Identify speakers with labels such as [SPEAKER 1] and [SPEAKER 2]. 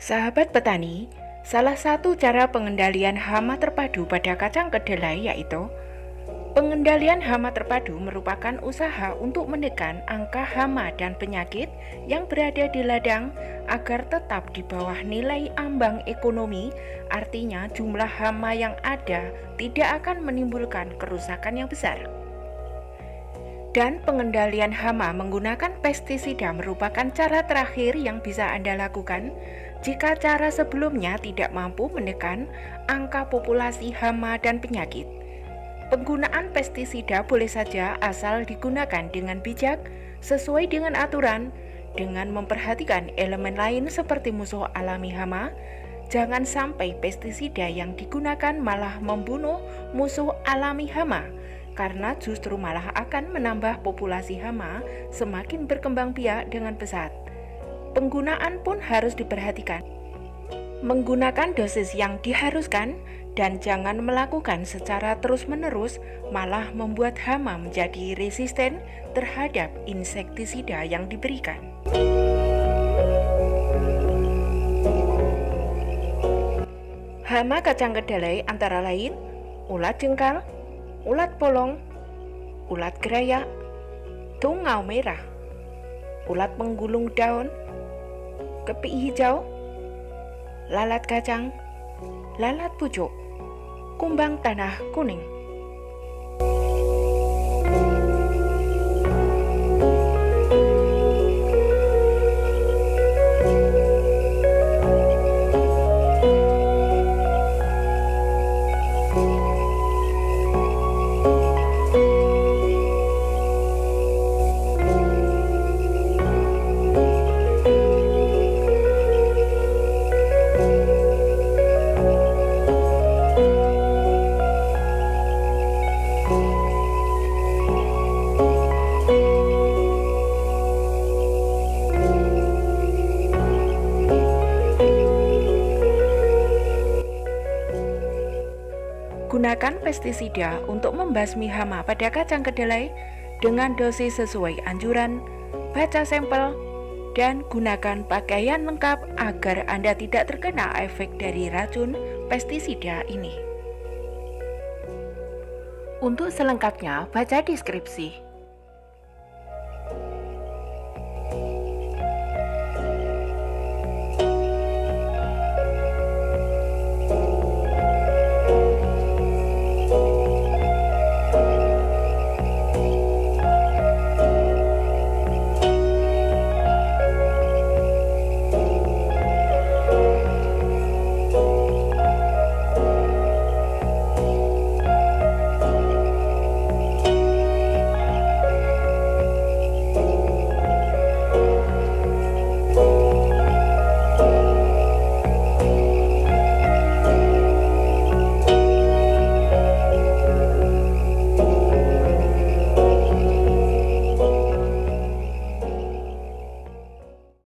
[SPEAKER 1] Sahabat petani, salah satu cara pengendalian hama terpadu pada kacang kedelai yaitu pengendalian hama terpadu merupakan usaha untuk menekan angka hama dan penyakit yang berada di ladang agar tetap di bawah nilai ambang ekonomi, artinya jumlah hama yang ada tidak akan menimbulkan kerusakan yang besar. Dan pengendalian hama menggunakan pestisida merupakan cara terakhir yang bisa Anda lakukan jika cara sebelumnya tidak mampu menekan angka populasi hama dan penyakit. Penggunaan pestisida boleh saja asal digunakan dengan bijak, sesuai dengan aturan, dengan memperhatikan elemen lain seperti musuh alami hama. Jangan sampai pestisida yang digunakan malah membunuh musuh alami hama, karena justru malah akan menambah populasi hama semakin berkembang biak dengan pesat. Penggunaan pun harus diperhatikan. Menggunakan dosis yang diharuskan dan jangan melakukan secara terus-menerus, malah membuat hama menjadi resisten terhadap insektisida yang diberikan. Hama kacang kedelai antara lain ulat jengkal, ulat polong, ulat gerayak, tungau merah, ulat penggulung daun, kepik hijau, lalat kacang, lalat pucuk, kumbang tanah kuning. Gunakan pestisida untuk membasmi hama pada kacang kedelai dengan dosis sesuai anjuran, baca sampel, dan gunakan pakaian lengkap agar Anda tidak terkena efek dari racun pestisida ini. Untuk selengkapnya, baca deskripsi.